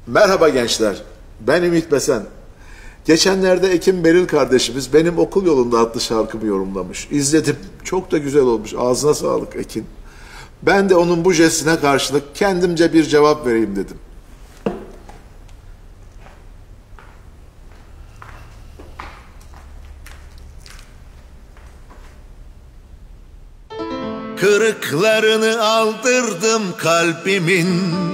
Merhaba gençler, ben Ümit Besen. Geçenlerde Ekim Beril kardeşimiz Benim Okul Yolunda adlı şarkımı yorumlamış. İzledim, çok da güzel olmuş. Ağzına sağlık Ekin. Ben de onun bu jestine karşılık kendimce bir cevap vereyim dedim. Kırıklarını aldırdım kalbimin,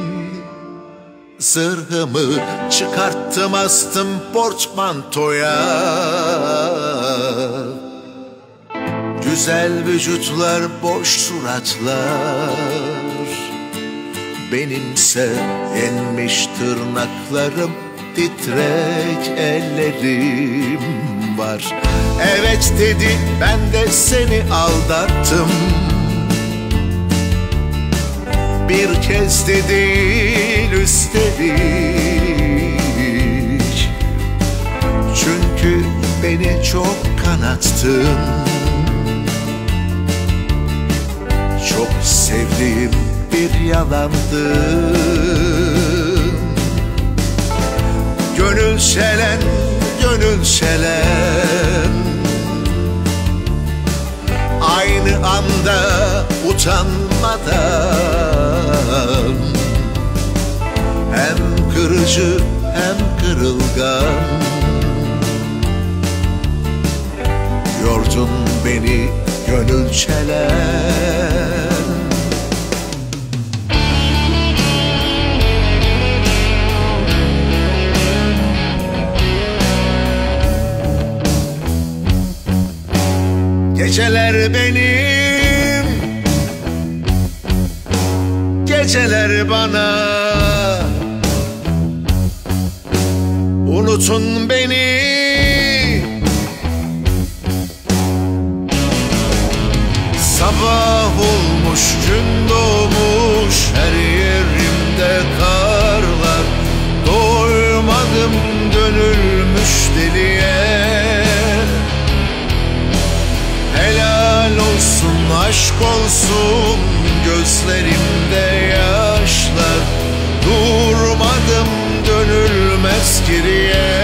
zırhımı çıkarttım astım portmantoya. Güzel vücutlar, boş suratlar, benimse yenmiş tırnaklarım, titrek ellerim var. Evet dedi, ben de seni aldattım. Bir kez de değil üstelik, çünkü beni çok kanattın. Çok sevdiğim bir yalandı. Gönül şelen, gönül şelen, aynı anda utanmadan, hem kırıcı hem kırılgan, yordun beni gönül çelen. Geceler benim, geceler bana. Unutun beni, sabah olmuş, gün doğmuş, her yerimde karlar. Doymadım dönülmüş deliye. Helal olsun, aşk olsun, gözlerimde yaşlar. Durmadım dönülmez geriye.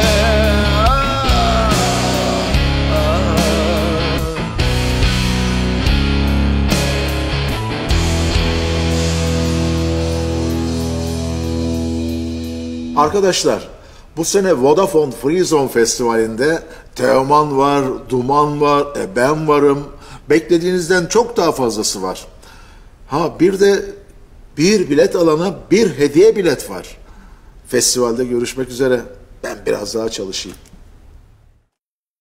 Arkadaşlar, bu sene Vodafone Free Zone Festivali'nde Teoman var, Duman var, ben varım. Beklediğinizden çok daha fazlası var. Ha, bir de bir bilet alana bir hediye bilet var. Festivalde görüşmek üzere. Ben biraz daha çalışayım.